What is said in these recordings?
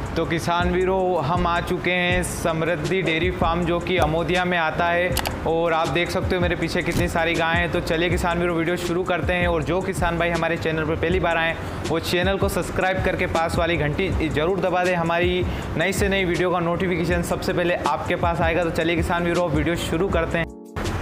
तो किसान वीरों, हम आ चुके हैं समृद्धि डेयरी फार्म जो कि अमोदिया में आता है और आप देख सकते हो मेरे पीछे कितनी सारी गायें हैं। तो चलिए किसान वीरों वीडियो शुरू करते हैं। और जो किसान भाई हमारे चैनल पर पहली बार आए वो चैनल को सब्सक्राइब करके पास वाली घंटी ज़रूर दबा दें। हमारी नई से नई वीडियो का नोटिफिकेशन सबसे पहले आपके पास आएगा। तो चलिए किसान वीरों वीडियो शुरू करते हैं।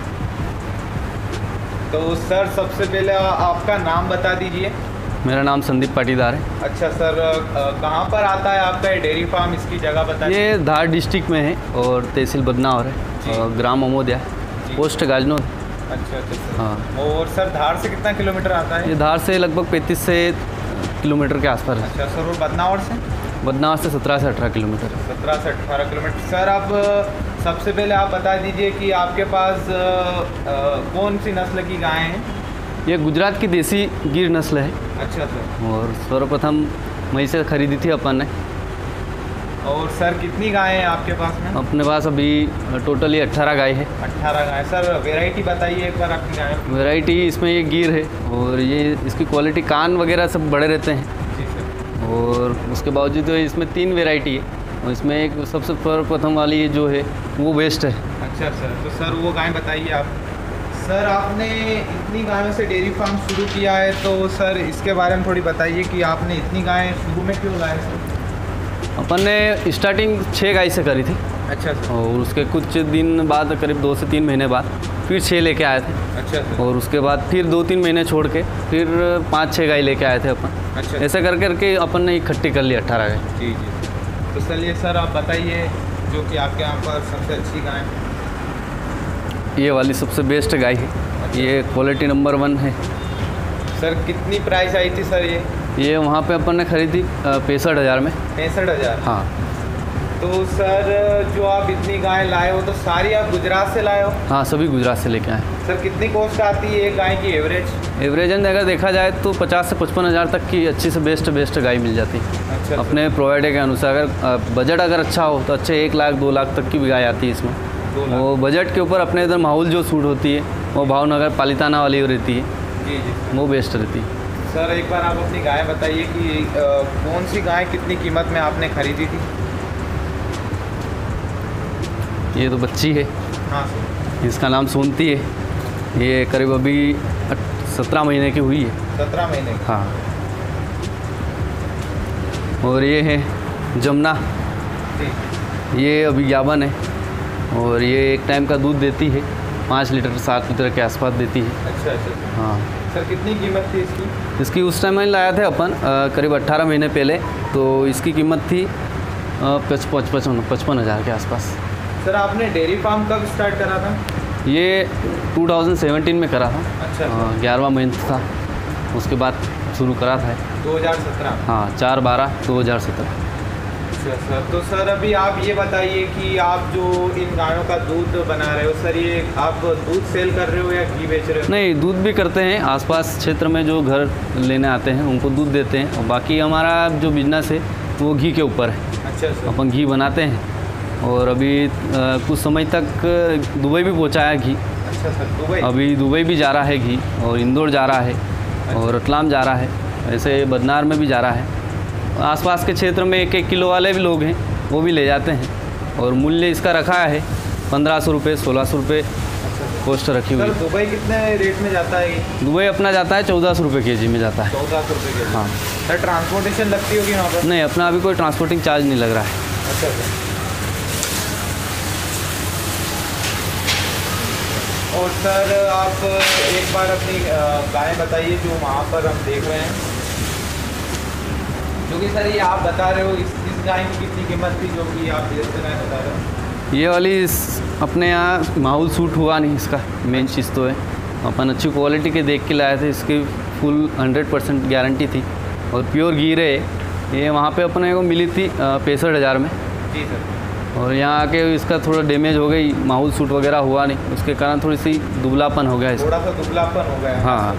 तो सर सबसे पहले आपका नाम बता दीजिए। मेरा नाम संदीप पाटीदार है। अच्छा सर, कहाँ पर आता है आपका ये डेयरी फार्म, इसकी जगह बताइए। ये धार डिस्ट्रिक्ट में है और तहसील बदनावर है और ग्राम अमोदिया, पोस्ट गाजनोद। अच्छा सर। हाँ। और सर धार से कितना किलोमीटर आता है? ये धार से लगभग 35 से किलोमीटर के आसपास है। अच्छा सर, और बदनावर से? बदनावर से 17 से 18 किलोमीटर। 17 से 18 किलोमीटर। सर आप सबसे पहले आप बता दीजिए कि आपके पास कौन सी नस्ल की गायें हैं? ये गुजरात की देसी गिर नस्ल है। अच्छा सर। और सर्वप्रथम वहीं से खरीदी थी अपन ने। और सर कितनी गायें हैं आपके पास में? अपने पास अभी टोटली 18 गाय है। 18 गाय। सर वेराइटी बताइए एक बार आपकी गाय। वेराइटी इसमें ये गिर है और ये इसकी क्वालिटी, कान वगैरह सब बड़े रहते हैं। जी सर। और उसके बावजूद तो इसमें 3 वेराइटी है और इसमें एक सबसे सर्वप्रथम वाली जो है वो बेस्ट है। अच्छा सर, तो सर वो गाय बताइए आप। सर आपने इतनी गायों से डेयरी फार्म शुरू किया है, तो सर इसके बारे में थोड़ी बताइए कि आपने इतनी गायें शुरू में क्यों लाए सर? अपन ने स्टार्टिंग 6 गाय से करी थी। अच्छा सर। और उसके कुछ दिन बाद, करीब 2 से 3 महीने बाद फिर 6 लेके आए थे। अच्छा सर। और उसके बाद फिर 2-3 महीने छोड़ के फिर 5-6 गाय लेके आए थे अपन। अच्छा। ऐसे कर करके अपन ने इकट्ठी कर ली 18 गाय। जी जी। तो चलिए सर आप बताइए जो कि आपके यहाँ पर सबसे अच्छी गाय। ये वाली सबसे बेस्ट गाय है। अच्छा। ये क्वालिटी नंबर 1 है। सर कितनी प्राइस आई थी सर ये वहाँ पे अपन ने खरीदी 65,000 में। 65,000? हाँ। तो सर जो आप इतनी गाय लाए हो तो सारी आप गुजरात से लाए हो? हाँ, सभी गुजरात से लेके आए। सर कितनी कॉस्ट आती है एक गाय की एवरेज? एवरेज अगर देखा जाए तो 50 से 55,000 तक की अच्छी से बेस्ट गाय मिल जाती है। अच्छा। अपने प्रोवाइडर के अनुसार अगर बजट अगर अच्छा हो तो अच्छे 1 लाख 2 लाख तक की भी गाय आती है इसमें। वो बजट के ऊपर अपने इधर माहौल जो सूट होती है वो भावनगर पालिताना वाली रहती है। जी जी। वो बेस्ट रहती है। सर एक बार आप अपनी गाय बताइए कि कौन सी गाय कितनी कीमत में आपने खरीदी थी? ये तो बच्ची है। हाँ सर। इसका नाम सोनती है। ये करीब अभी 17 महीने की हुई है। 17 महीने की? हाँ। और ये है जमुना। ये अभी यावन है और ये एक टाइम का दूध देती है 5 लीटर 7 लीटर के आसपास देती है। अच्छा अच्छा। हाँ। सर कितनी कीमत थी इसकी? इसकी उस टाइम में लाया थे अपन करीब 18 महीने पहले, तो इसकी कीमत थी 55,000 के आसपास। सर आपने डेयरी फार्म कब स्टार्ट करा था? ये 2017 में करा था। अच्छा। 11वां महीना था, उसके बाद शुरू करा था। 2017? हाँ, 4/12/2017। अच्छा सर, तो सर अभी आप ये बताइए कि आप जो इन गायों का दूध बना रहे हो सर, ये आप दूध सेल कर रहे हो या घी बेच रहे हो? नहीं, दूध भी करते हैं। आसपास क्षेत्र में जो घर लेने आते हैं उनको दूध देते हैं और बाकी हमारा जो बिजनेस है वो घी के ऊपर है। अच्छा सर। अपन घी बनाते हैं और अभी कुछ समय तक दुबई भी पहुँचाया घी। अच्छा सर, दुबई? अभी दुबई भी जा रहा है घी और इंदौर जा रहा है। अच्छा। और रतलाम जा रहा है, ऐसे बदनार में भी जा रहा है। आसपास के क्षेत्र में 1-1 किलो वाले भी लोग हैं, वो भी ले जाते हैं। और मूल्य इसका रखा है 1,500 रुपये 1,600 रुपये कॉस्ट रखी हुई। सर दुबई कितने रेट में जाता है ये? दुबई अपना जाता है 1400 रुपये केजी में जाता है। 1400 रुपये केजी? हाँ। सर ट्रांसपोर्टेशन लगती होगी वहाँ पर? नहीं, अपना अभी कोई ट्रांसपोर्टिंग चार्ज नहीं लग रहा है। अच्छा सर। और सर आप एक बार अपनी गाय बताइए जो वहाँ पर हम देख रहे हैं, जो कि सर ये आप बता रहे हो इस गाय की कितनी कीमत थी जो कि आप बेचते गाय बता रहे हो? ये वाली अपने यहाँ माहौल सूट हुआ नहीं इसका, मेन चीज़ तो है। अपन अच्छी क्वालिटी के देख के लाए थे, इसकी फुल 100% गारंटी थी और प्योर घी रहे। ये वहाँ पे अपने को मिली थी 65,000 में। जी सर। और यहाँ आके इसका थोड़ा डैमेज हो गई, माहौल सूट वगैरह हुआ नहीं, उसके कारण थोड़ी सी दुबलापन हो गया इसका। थोड़ा सा दुबलापन हो गया? हाँ।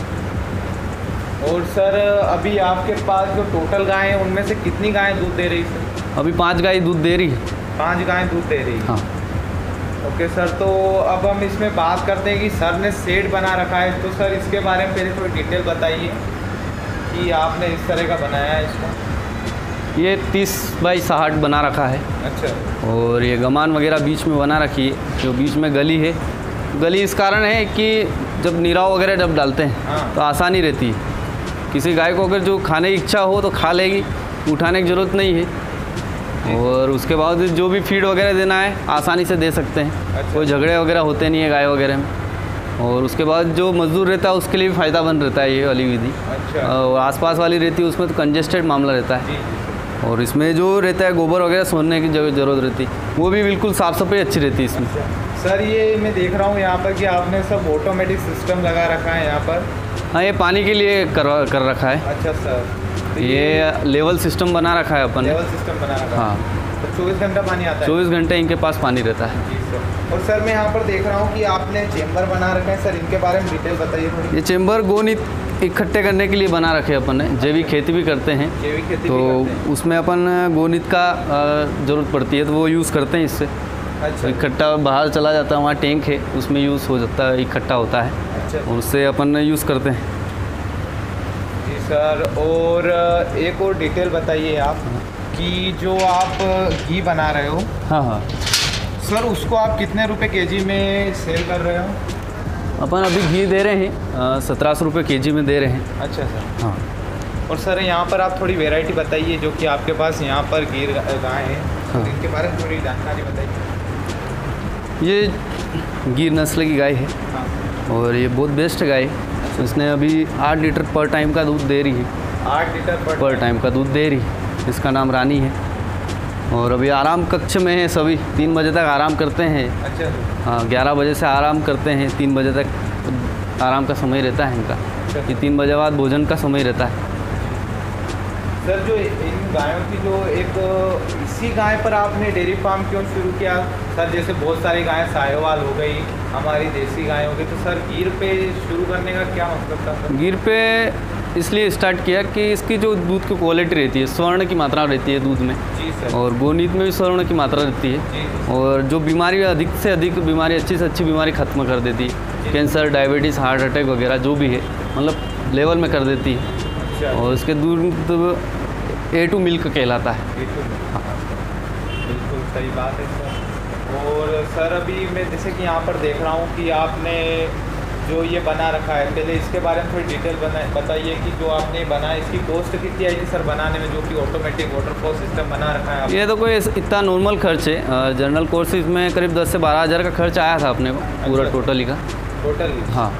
और सर अभी आपके पास जो टोटल गाय हैं उनमें से कितनी गायें दूध दे रही सर? अभी 5 गाय दूध दे रही है। 5 गायें दूध दे रही है? हाँ। ओके सर, तो अब हम इसमें बात करते हैं कि सर ने शेड बना रखा है, तो सर इसके बारे में पहले थोड़ी डिटेल बताइए कि आपने इस तरह का बनाया है इसको। ये 30 बाई 60 बना रखा है। अच्छा। और ये गमान वगैरह बीच में बना रखी है, जो बीच में गली है। गली इस कारण है कि जब निराव वगैरह जब डालते हैं हाँ। तो आसानी रहती है। किसी गाय को अगर जो खाने की इच्छा हो तो खा लेगी, उठाने की ज़रूरत नहीं है। और उसके बाद जो भी फीड वगैरह देना है आसानी से दे सकते हैं। अच्छा। कोई झगड़े वगैरह होते नहीं है गाय वगैरह में। और उसके बाद जो मजदूर रहता है उसके लिए भी फ़ायदा बन रहता है ये वाली विधि। अच्छा। और आसपास वाली रहती है उसमें तो कंजेस्टेड मामला रहता है। और इसमें जो रहता है गोबर वगैरह सोनने की ज़रूरत रहती है, वो भी बिल्कुल साफ़ सफाई अच्छी रहती है इसमें। सर ये मैं देख रहा हूँ यहाँ पर कि आपने सब ऑटोमेटिक सिस्टम लगा रखा है यहाँ पर। हाँ, ये पानी के लिए कर रखा है। अच्छा सर। तो ये लेवल सिस्टम बना रखा है अपन ने। लेवल सिस्टम बना रखा है। हाँ, तो 24 घंटा पानी आता है? 24 घंटे इनके पास पानी रहता है। जी सर। और सर मैं यहाँ पर देख रहा हूँ कि आपने चेम्बर बना रखे हैं, सर इनके बारे में डिटेल बताइए थोड़ी। ये चेम्बर गोनीत इकट्ठे करने के लिए बना रखे अपन ने। जैविक खेती भी करते हैं, जैविक खेती तो भी करते हैं। उसमें अपन गोनीत का ज़रूरत पड़ती है, तो वो यूज़ करते हैं इससे। अच्छा। इकट्ठा बाहर चला जाता है, वहाँ टैंक है उसमें यूज़ हो जाता है, इकट्ठा होता है। अच्छा और उससे अपन यूज़ करते हैं। जी सर। और एक और डिटेल बताइए आप कि जो आप घी बना रहे हो हाँ हाँ, सर, उसको आप कितने रुपए केजी में सेल कर रहे हो? अपन अभी घी दे रहे हैं 1700 रुपये केजी में दे रहे हैं। अच्छा सर। हाँ। और सर यहाँ पर आप थोड़ी वैरायटी बताइए जो कि आपके पास यहाँ पर गिर गाय हैं। हाँ। इनके बारे में थोड़ी जानकारी बताइए। ये गिर नस्ल की गाय है हाँ। और ये बहुत बेस्ट गाय है। इसने अभी 8 लीटर पर टाइम का दूध दे रही है। 8 लीटर पर टाइम का दूध दे रही है। इसका नाम रानी है और अभी आराम कक्ष में है। सभी 3 बजे तक आराम करते हैं। अच्छा सर। हाँ, 11 बजे से आराम करते हैं, 3 बजे तक आराम का समय रहता है इनका। ये 3 बजे बाद भोजन का समय रहता है। सर जो इन गायों की जो एक इसी गाय पर आपने डेयरी फार्म क्यों शुरू किया सर? जैसे बहुत सारी गायें साहिवाल हो गई, हमारी देसी गाय हो गई, तो सर गिर पे शुरू करने का क्या मतलब था सर? गिर पे इसलिए स्टार्ट किया कि इसकी जो दूध की क्वालिटी रहती है, स्वर्ण की मात्रा रहती है दूध में। जी सर। और गोनीत में भी स्वर्ण की मात्रा रहती है। जी। और जो बीमारी अधिक से अधिक बीमारी, अच्छी से अच्छी बीमारी ख़त्म कर देती है। कैंसर, डायबिटीज़, हार्ट अटैक वगैरह जो भी है, मतलब लेवल में कर देती है। अच्छा। और इसके दूध A2 मिल्क कहलाता है। बिल्कुल सही बात है सर। और सर अभी मैं जैसे कि यहाँ पर देख रहा हूँ कि आपने जो ये बना रखा है, पहले इसके बारे में थोड़ी डिटेल बताइए कि जो आपने बनाया इसकी कॉस्ट कितनी आई थी सर बनाने में, जो कि ऑटोमेटिक वाटरफ्लो सिस्टम बना रखा है? ये तो कोई इतना नॉर्मल खर्च है। जनरल कोर्सेज में करीब 10 से 12 हज़ार का खर्च आया था अपने को पूरा टोटली का। टोटली? हाँ।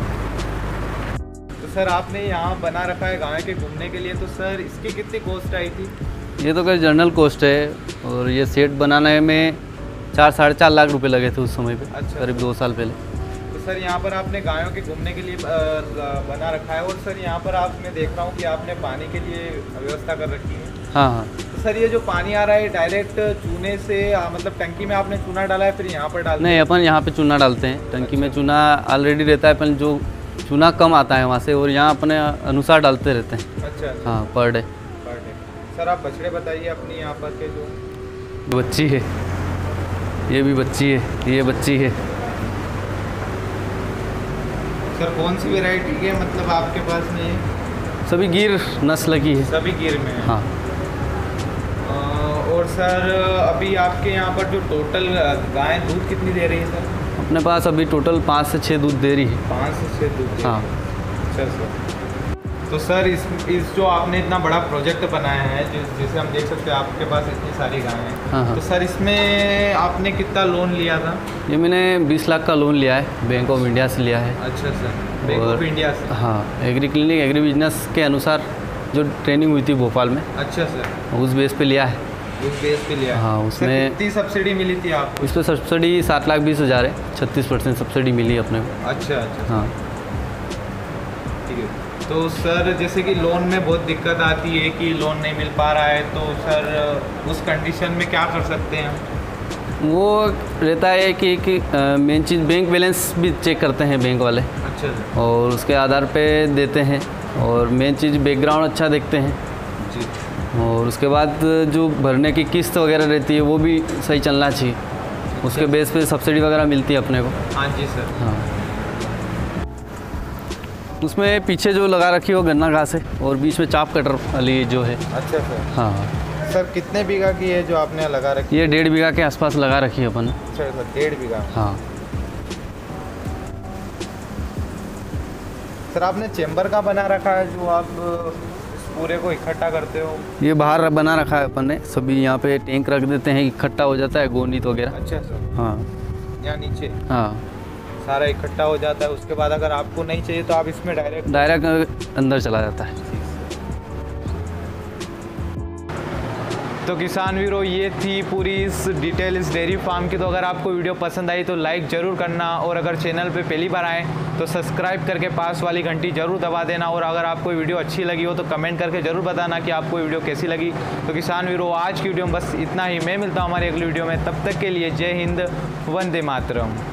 सर आपने यहाँ बना रखा है गाय के घूमने के लिए, तो सर इसकी कितनी कॉस्ट आई थी? ये तो करीब जनरल कॉस्ट है। और ये सेट बनाने में 4-4.5 लाख रुपए लगे थे उस समय पे। अच्छा। करीब 2 साल पहले। तो सर यहाँ पर आपने गायों के घूमने के लिए बना रखा है। और सर यहाँ पर आप मैं देख रहा हूँ कि आपने पानी के लिए व्यवस्था कर रखी है। हाँ हाँ। तो सर ये जो पानी आ रहा है डायरेक्ट चूने से, मतलब टंकी में आपने चूना डाला है फिर यहाँ पर डालते नहीं, अपन यहाँ पे चूना डालते हैं। टंकी में चूना ऑलरेडी रहता है, अपन जो चूना कम आता है वहाँ से, और यहाँ अपने अनुसार डालते रहते हैं। अच्छा। हाँ, पर डे। सर आप बछड़े बताइए अपनी यहाँ पर के जो बच्ची है, ये भी बच्ची है, ये बच्ची है। सर कौन सी वैरायटी है मतलब आपके पास में ये? सभी गिर नस्ल की है। सभी गिर में है। हाँ। और सर अभी आपके यहाँ पर जो टोटल गाय दूध कितनी दे रही है सर? अपने पास अभी टोटल 5 से 6 दूध दे रही है। 5 से 6 दूध दे रही है। हाँ। अच्छा सर। तो सर इस जो आपने इतना बड़ा प्रोजेक्ट बनाया है, जैसे हम देख सकते हैं आपके पास इतनी सारी गायें हैं। हाँ हाँ। तो सर इसमें आपने कितना लोन लिया था? ये मैंने 20 लाख का लोन लिया है, बैंक ऑफ इंडिया से लिया है। अच्छा सर, बैंक ऑफ इंडिया से? हाँ, एग्री क्लिनिक एग्री बिजनेस के अनुसार जो ट्रेनिंग हुई थी भोपाल में। अच्छा सर। उस बेस पे लिया है। उस बेस पे लिया है? हाँ, उसमें कितनी सब्सिडी मिली थी आपको? उस पर सब्सिडी 7,20,000 है। 36% सब्सिडी मिली अपने को। अच्छा अच्छा। हाँ। ठीक है। तो सर जैसे कि लोन में बहुत दिक्कत आती है कि लोन नहीं मिल पा रहा है, तो सर उस कंडीशन में क्या कर सकते हैं हम? वो रहता है कि मेन चीज़ बैंक बैलेंस भी चेक करते हैं बैंक वाले। अच्छा सर। और उसके आधार पे देते हैं। और मेन चीज़ बैकग्राउंड अच्छा देखते हैं जी। और उसके बाद जो भरने की किस्त वगैरह रहती है वो भी सही चलना चाहिए। उसके बेस पे सब्सिडी वगैरह मिलती है अपने को। हाँ जी सर। हाँ। उसमें पीछे जो लगा रखी है वो गन्ना घास है और बीच में चाप कटर वाली जो है। अच्छा सर। हाँ। सर कितने बीघा की है जो आपने लगा रखी ये 1.5 बीघा के आसपास लगा रखी है अपन। अच्छा सर 1.5 बीघा। हाँ सर आपने चेम्बर का बना रखा है जो आप इस पूरे को इकट्ठा करते हो? ये बाहर बना रखा है अपन ने, सभी यहाँ पे टैंक रख देते हैं, इकट्ठा हो जाता है गोनीत वगैरह। अच्छा सर। हाँ यहाँ नीचे हाँ सारा इकट्ठा हो जाता है, उसके बाद अगर आपको नहीं चाहिए तो आप इसमें डायरेक्ट अंदर चला जाता है। तो किसान वीरों, ये थी पूरी इस डिटेल इस डेयरी फार्म की। तो अगर आपको वीडियो पसंद आई तो लाइक ज़रूर करना, और अगर चैनल पे पहली बार आए तो सब्सक्राइब करके पास वाली घंटी ज़रूर दबा देना, और अगर आपको वीडियो अच्छी लगी हो तो कमेंट करके ज़रूर बताना कि आपको वीडियो कैसी लगी। तो किसान वीरों, आज की वीडियो में बस इतना ही। मैं मिलता हूँ हमारी अगली वीडियो में, तब तक के लिए जय हिंद, वंदे मातरम।